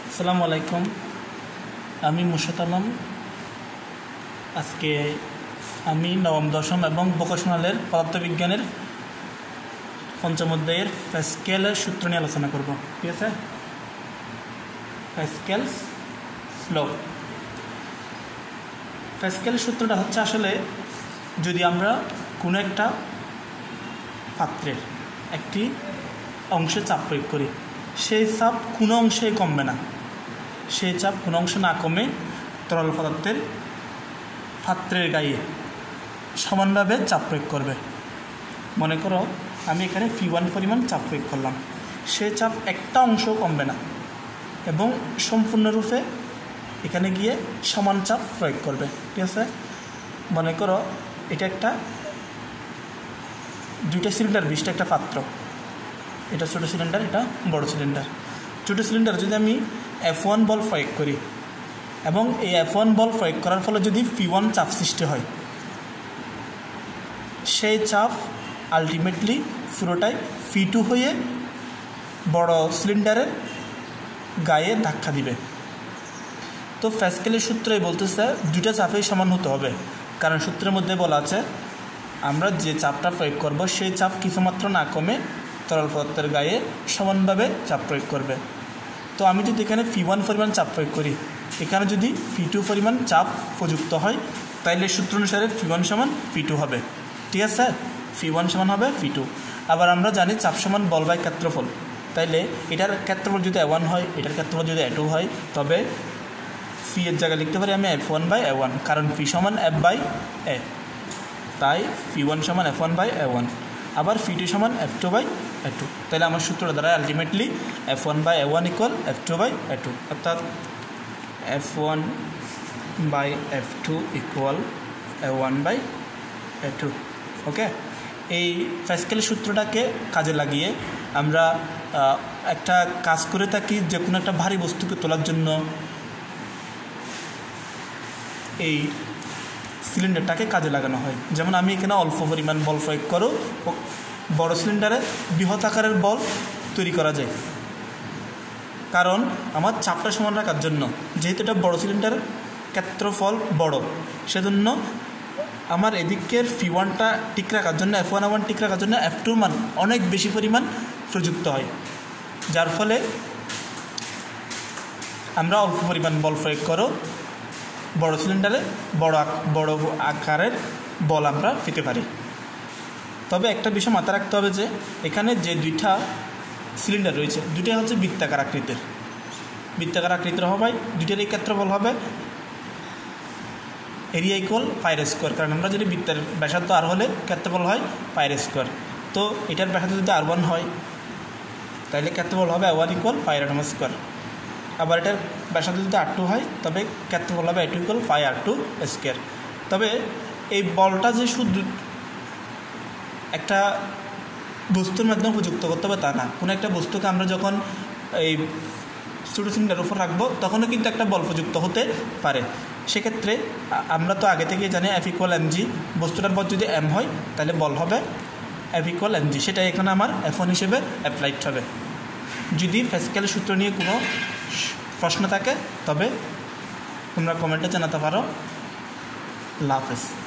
আসসালামু আলাইকুম, আমি মুর্শিদ আলম। আজকে আমি নবম দশম এবং ভোকেশনালের পদার্থবিজ্ঞানের পঞ্চম অধ্যায়ের প্যাসকেলের সূত্র নিয়ে আলোচনা করব। ঠিক আছে, প্যাসকেলস ল। প্যাসকেলের সূত্রটা হচ্ছে আসলে যদি আমরা কোনো একটা পাত্রের একটি অংশে চাপ প্রয়োগ করি, সেই চাপ কোনো অংশে কমবে না, সেই চাপ কোনো অংশ না কমে তরল পদার্থের পাত্রের গায়ে সমানভাবে চাপ প্রয়োগ করবে। মনে করো আমি এখানে P1 পরিমাণ চাপ প্রয়োগ করলাম, সেই চাপ একটা অংশও কমবে না এবং সম্পূর্ণরূপে এখানে গিয়ে সমান চাপ প্রয়োগ করবে। ঠিক আছে, মনে করো এটা একটা দুইটা সিলিন্ডার বিশিষ্ট একটা পাত্র, এটা ছোটো সিলিন্ডার, এটা বড় সিলিন্ডার। ছোটো সিলিন্ডার যদি আমি F1 বল প্রয়োগ করি এবং এই F1 বল প্রয়োগ করার ফলে যদি P1 চাপ সৃষ্টি হয়, সেই চাপ আলটিমেটলি পুরোটাই P2 হয়ে বড় সিলিন্ডারের গায়ে ধাক্কা দিবে। তো প্যাসকেলের সূত্রই বলতেছে দুইটা চাপেই সমান হতে হবে, কারণ সূত্রের মধ্যে বলা আছে আমরা যে চাপটা প্রয়োগ করব সেই চাপ কিছুমাত্র না কমে তরল পদার্থের গায়ে সমানভাবে চাপ প্রয়োগ করবে। তো আমি যদি এখানে P1 পরিমাণ চাপ প্রয়োগ করি, এখানে যদি P2 পরিমাণ চাপ প্রযুক্ত হয়, তাইলে সূত্র অনুসারে P1 সমান P2 হবে। ঠিক আছে, P1 সমান হবে P2। আবার আমরা জানি চাপ সমান বল বাই ক্ষেত্রফল, তাইলে এটার ক্ষেত্রফল যদি A1 হয়, এটার ক্ষেত্রফল যদি A2 হয়, তবে P এর জায়গায় লিখতে পারি আমি F1 বাই A1, কারণ P সমান F বাই A, তাই P1 সমান F1 বাই A1, আবার P2 সমান F2 বাই A2। তাহলে আমার সূত্রটা দ্বারা ultimately F1 by A1 equal F2 by A2, অর্থাৎ F1 by F2 equal A1 by A2। ওকে, এই প্যাসকেলের সূত্রটাকে কাজে লাগিয়ে আমরা একটা কাজ করে থাকি, যে কোনো একটা ভারী বস্তুকে তোলার জন্য এই সিলিন্ডারটাকে কাজে লাগানো হয়। যেমন আমি এখানে অল্প পরিমাণ বল প্রয়োগ করো, বড় সিলিন্ডারে বৃহৎ আকারের বল তৈরি করা যায়, কারণ আমার চাপটা সমান রাখার জন্য, যেহেতু এটা বড় সিলিন্ডারের ক্ষেত্রফল বড়, সেজন্য আমার এদিকের P1টা ঠিক রাখার জন্য, F1 ঠিক রাখার জন্য F2 মান অনেক বেশি পরিমাণ প্রযুক্ত হয়, যার ফলে আমরা অল্প পরিমাণ বল প্রয়োগ করো বড় সিলিন্ডারে বড় আকারের বল আমরা পেতে পারি। তবে একটা বিষয় মাথায় রাখতে হবে যে এখানে যে দুইটা সিলিন্ডার রয়েছে, দুইটাই হচ্ছে বৃত্তাকার আকৃতির হবে, দুইটারই ক্ষেত্রফল হবে এরিয়া ইকুয়াল পাইর স্কোয়ার, কারণ আমরা যদি বৃত্তের ব্যাসার্ধ আর হলে ক্ষেত্রফল হয় পাইর স্কোয়ার। তো এটার ব্যাসার্ধ যদি R1 হয়, তাহলে ক্ষেত্রফল হবে A1 ইকুয়াল পাইর আটম স্কোয়ার। আবার এটার ব্যাসার্ধ যদি R2 হয়, তবে ক্ষেত্রফল হবে A2 ইকুয়াল পাই R2 স্কোয়ার। তবে এই বলটা যে শুধু একটা বস্তুর মাধ্যমে প্রযুক্ত করতে হবে তা না, কোনো একটা বস্তুকে আমরা যখন এই ছোটো সিলিন্ডারের উপর রাখবো, তখনও কিন্তু একটা বল প্রযুক্ত হতে পারে। সেক্ষেত্রে আমরা তো আগে থেকেই জানি F ইকুয়াল mg, বস্তুটার পর যদি m হয় তাহলে বল হবে F ইকুয়াল mg, সেটা এখানে আমার F1 হিসেবে অ্যাপ্লাইড হবে। যদি প্যাসকেলের সূত্র নিয়ে কোনো প্রশ্ন থাকে তবে তোমরা কমেন্টে জানাতে পারো। আল্লাহ হাফেজ।